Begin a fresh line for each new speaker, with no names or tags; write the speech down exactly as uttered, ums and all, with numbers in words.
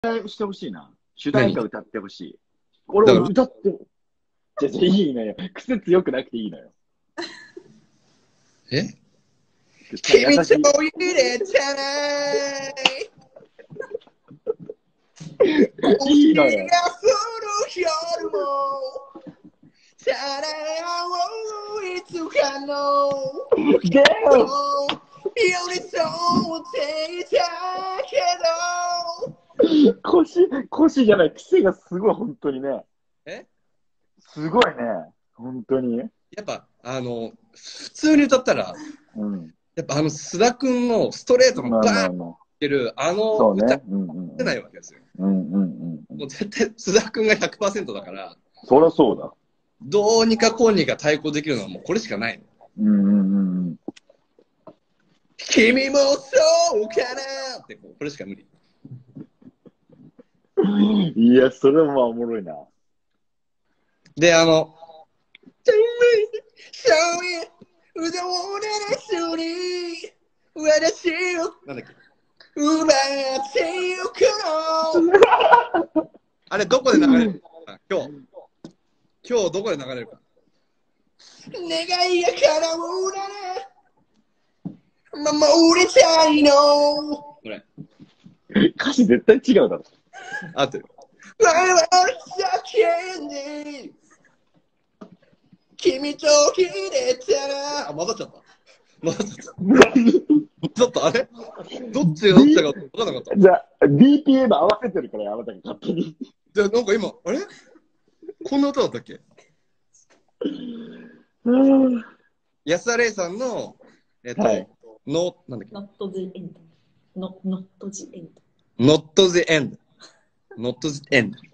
してほしいな。主題歌歌ってほしい。
だ
俺、
から
歌って、じゃじゃいいのよ。癖強くなくていいのよ。
え
君と
君と入れたない
いいのよ。
星が降る夜もただ青いつかの
でよ
寄り添っていたけど
腰、腰じゃない、癖がすごい、本当にね。
え
すごいね。本当に。
やっぱあの普通に歌ったら
うん。
やっぱあの須田君のストレートのバーンっ
まあまあまあ。
てるあの歌
そうね。うんうん
出ないわけですよ。
うん。うんうんうん。
もう絶対須田君が ひゃくパーセント だから
そりゃそうだ。
どうにかこうにか対抗できるのはもうこれしかないの。
うんうんうんうん。
君もそうかなってこうこれしか無理。
いや、それもまあおもろいな。
で、あの、そういううどんなすに私をなんだっけ奪ってゆくのあれどこで流れるか今日今日どこで流れるか願いが叶うなら守りたいのこれ
歌詞絶対違うだろ。
合ってる我々叫んで君と切れたらあ混ざっちゃった混ざっちゃったちょっとあれどっちがどっちだか分かんなかった
じゃあ、ディーピーエム 合わせてるからやめたけ勝手に。
じゃあなんか今あれこんな歌だったっけ安田玲さんのえっと、
はい、
のなんだっけ
Not the end. Not, not the end.
Not the end Not the end